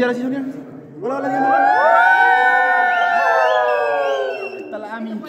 Hola, Sonia. Hola, hola, Diana. Está la Ami.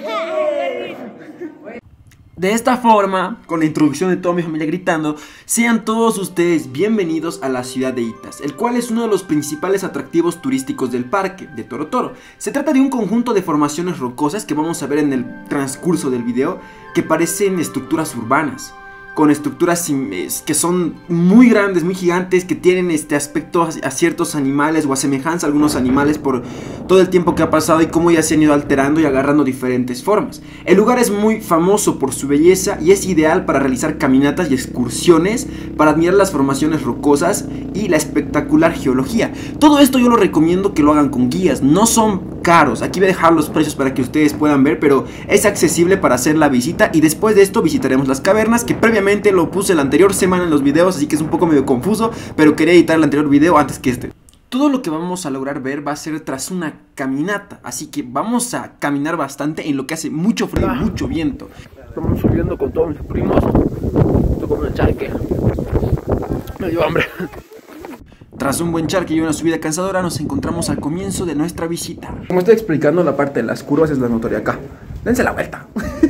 De esta forma, con la introducción de toda mi familia gritando, sean todos ustedes bienvenidos a la ciudad de Itas, el cual es uno de los principales atractivos turísticos del parque de Toro Toro. Se trata de un conjunto de formaciones rocosas que vamos a ver en el transcurso del video, que parecen estructuras urbanas, con estructuras que son muy grandes, muy gigantes, que tienen aspecto a ciertos animales o a semejanza a algunos animales por todo el tiempo que ha pasado y cómo ya se han ido alterando y agarrando diferentes formas. El lugar es muy famoso por su belleza y es ideal para realizar caminatas y excursiones, para admirar las formaciones rocosas y la espectacular geología. Todo esto yo lo recomiendo que lo hagan con guías, no son caros. Aquí voy a dejar los precios para que ustedes puedan ver, pero es accesible para hacer la visita. Y después de esto visitaremos las cavernas, que previamente lo puse la anterior semana en los videos, así que es un poco medio confuso, pero quería editar el anterior video antes que este. Todo lo que vamos a lograr ver va a ser tras una caminata, así que vamos a caminar bastante en lo que hace mucho frío y mucho viento. Estamos subiendo con todos mis primos, estoy con un charque, me dio hambre. Tras un buen charque y una subida cansadora, nos encontramos al comienzo de nuestra visita. Como estoy explicando, la parte de las curvas es la notoria acá. Dense la vuelta.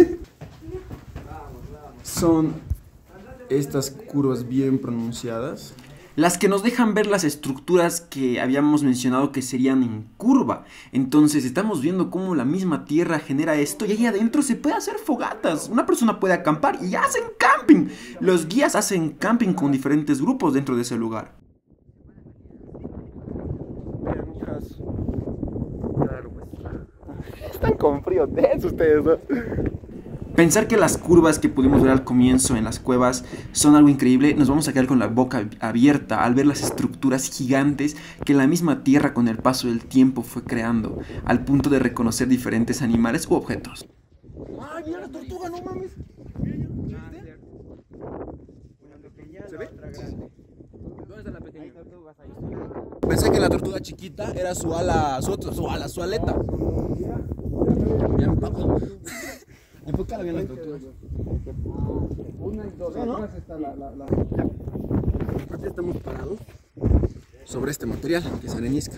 Son estas curvas bien pronunciadas, las que nos dejan ver las estructuras que habíamos mencionado que serían en curva. Entonces estamos viendo cómo la misma tierra genera esto, y ahí adentro se puede hacer fogatas. Una persona puede acampar y hacen camping. Los guías hacen camping con diferentes grupos dentro de ese lugar. Están con frío denso ustedes, ¿no? Pensar que las curvas que pudimos ver al comienzo en las cuevas son algo increíble, nos vamos a quedar con la boca abierta al ver las estructuras gigantes que la misma tierra con el paso del tiempo fue creando, al punto de reconocer diferentes animales u objetos. ¡Ay, mira la tortuga, no mames! ¿Se ve? ¿Dónde está la pequeña? Pensé que la tortuga chiquita era su ala, su aleta. Bien, papá. Enfócala bien la tortuga. Una y dos. ¿No? Está la... Ya estamos parados sobre este material que es arenisca.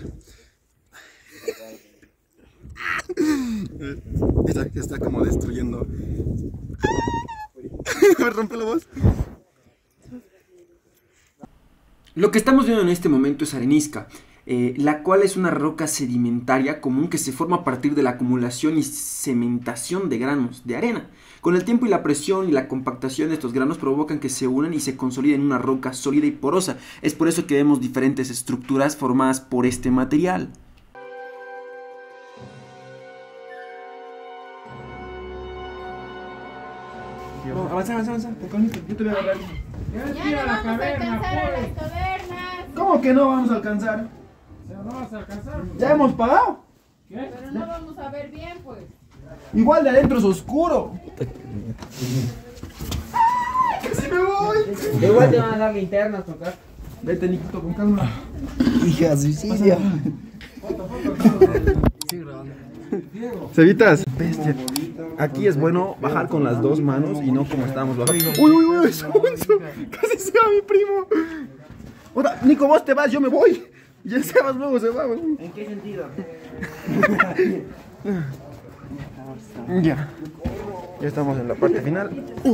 Está como destruyendo. Me rompe la voz. Lo que estamos viendo en este momento es arenisca, la cual es una roca sedimentaria común que se forma a partir de la acumulación y cementación de granos de arena. Con el tiempo y la presión y la compactación de estos granos provocan que se unan y se consoliden en una roca sólida y porosa. Es por eso que vemos diferentes estructuras formadas por este material. No, avanza. Yo te voy a agarrar. Ya no vamos a alcanzar a las cavernas. ¿Cómo que no vamos a alcanzar? ¿No vas a alcanzar? ¿Ya hemos pagado? ¿Qué? Pero no vamos a ver bien, pues. Igual de adentro es oscuro. ¡Casi me voy! Igual te van a dar linternas, tocar. Vete, Niquito, con calma. Hija suicidia. Cevitas, bestia. Aquí es bueno bajar con las dos manos y no como estábamos bajando. ¡Uy! Sonso! Casi se va mi primo. Otra, Nico, vos te vas, yo me voy. Y el Sebas luego se va. ¿En qué sentido? Ya estamos en la parte final.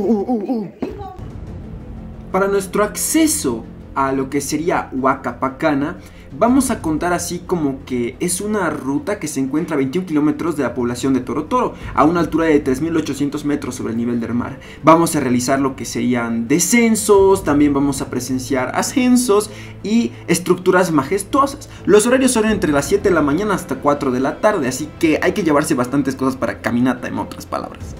Para nuestro acceso a lo que sería Huacapacana, vamos a contar así como que es una ruta que se encuentra a 21 kilómetros de la población de Toro Toro, a una altura de 3.800 metros sobre el nivel del mar. Vamos a realizar lo que serían descensos, también vamos a presenciar ascensos y estructuras majestuosas. Los horarios son entre las 7 de la mañana hasta 4 de la tarde, así que hay que llevarse bastantes cosas para caminata, en otras palabras.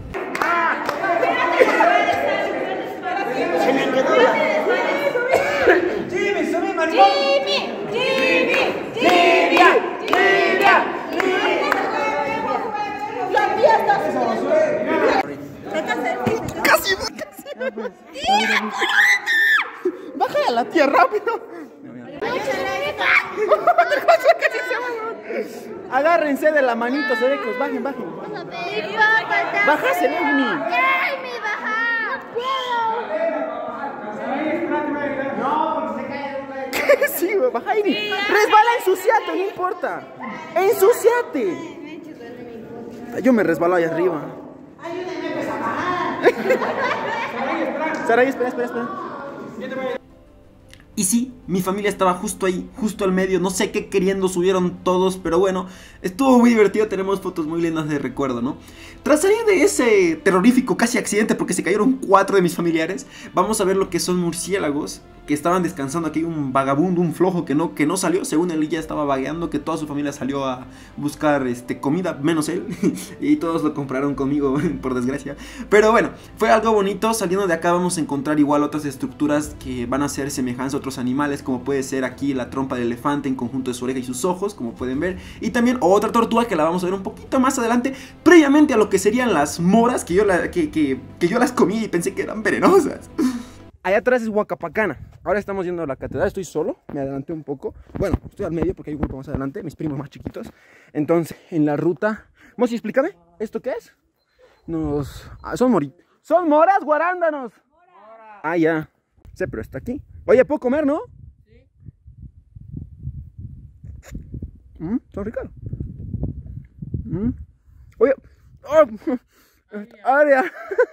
Casi. Baja a la tierra rápido. Agárrense de la manito, serecos. Bajen. Bájase, Amy. No, porque se cae de Sí, baja ahí. Resbala, ensuciate, no importa. Ensuciate. Yo me resbalo ahí arriba. Ayúdenme pues a bajar. Saray, espera. Y sí, mi familia estaba justo ahí, justo al medio, no sé qué queriendo subieron todos, pero bueno, estuvo muy divertido, tenemos fotos muy lindas de recuerdo, ¿no? Tras salir de ese terrorífico casi accidente porque se cayeron 4 de mis familiares, vamos a ver lo que son murciélagos que estaban descansando aquí, un vagabundo, un flojo que no salió, según él ya estaba vagueando, que toda su familia salió a buscar comida, menos él, y todos lo compraron conmigo, por desgracia. Pero bueno, fue algo bonito. Saliendo de acá vamos a encontrar igual otras estructuras que van a ser semejantes a otros animales, como puede ser aquí la trompa del elefante en conjunto de su oreja y sus ojos, como pueden ver, y también otra tortuga que la vamos a ver un poquito más adelante, previamente a lo que serían las moras, que yo las comí y pensé que eran venenosas. Allá atrás es Huacapacana. Ahora estamos yendo a la catedral. Estoy solo, me adelanté un poco. Bueno, estoy al medio porque hay un grupo más adelante, mis primos más chiquitos. Entonces, en la ruta... Mosi, explícame, ¿esto qué es? Son moras, guarándanos. Ah, ya. Sí, pero está aquí. Oye, ¿puedo comer, no? Sí. Son ricos. Oye. Oh. Área.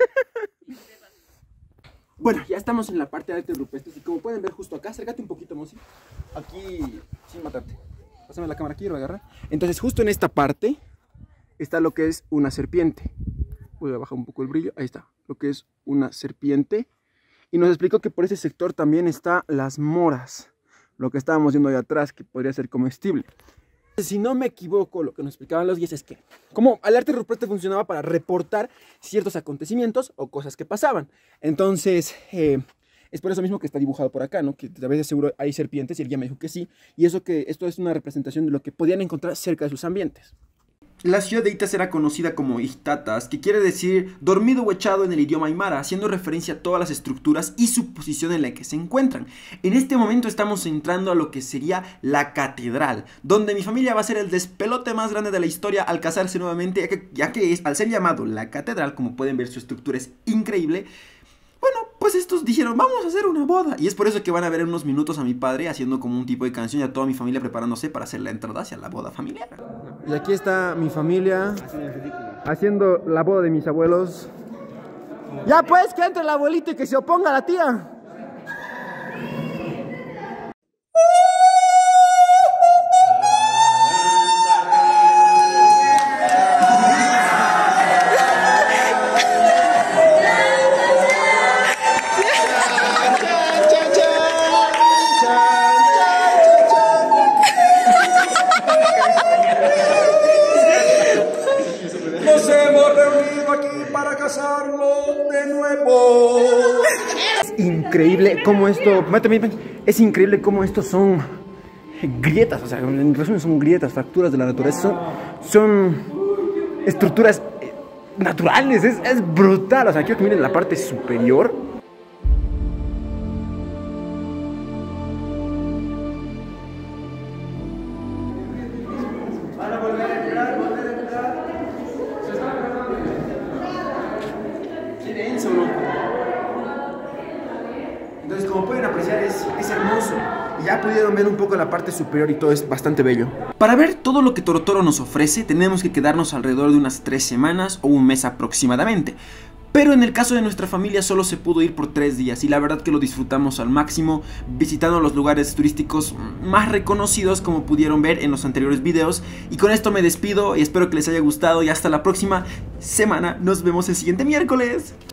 Bueno, ya estamos en la parte de arte rupestres y como pueden ver justo acá, acércate un poquito, Mosi. Aquí, sin matarte. Pásame la cámara aquí, lo voy a agarrar. Entonces, justo en esta parte está lo que es una serpiente. Voy a bajar un poco el brillo. Ahí está, lo que es una serpiente. Y nos explicó que por ese sector también está las moras. Lo que estábamos viendo ahí atrás, que podría ser comestible. Si no me equivoco, lo que nos explicaban los guías es que como el arte rupestre funcionaba para reportar ciertos acontecimientos o cosas que pasaban. Entonces, es por eso mismo que está dibujado por acá, ¿no? Que a veces seguro hay serpientes y el guía me dijo que sí. Y eso que esto es una representación de lo que podían encontrar cerca de sus ambientes. La ciudad de Itas era conocida como Ixtatas, que quiere decir dormido o echado en el idioma aymara, haciendo referencia a todas las estructuras y su posición en la que se encuentran. En este momento estamos entrando a lo que sería la catedral, donde mi familia va a ser el despelote más grande de la historia al casarse nuevamente, ya que al ser llamado la catedral, como pueden ver su estructura es increíble. Bueno, pues estos dijeron, vamos a hacer una boda. Y es por eso que van a ver en unos minutos a mi padre haciendo como un tipo de canción y a toda mi familia preparándose para hacer la entrada hacia la boda familiar. Y aquí está mi familia haciendo la boda de mis abuelos. Ya pues, que entre la abuelita y que se oponga la tía. Nos hemos reunido aquí para casarlo de nuevo. Es increíble cómo esto... Es increíble cómo estos son grietas, o sea, en resumen son grietas, fracturas de la naturaleza. Son estructuras naturales, es brutal. O sea, quiero que miren la parte superior. Entonces, como pueden apreciar, es hermoso. Y ya pudieron ver un poco la parte superior y todo es bastante bello. Para ver todo lo que Torotoro nos ofrece, tenemos que quedarnos alrededor de unas 3 semanas o un mes aproximadamente. Pero en el caso de nuestra familia solo se pudo ir por 3 días y la verdad que lo disfrutamos al máximo, visitando los lugares turísticos más reconocidos como pudieron ver en los anteriores videos. Y con esto me despido y espero que les haya gustado y hasta la próxima semana. Nos vemos el siguiente miércoles.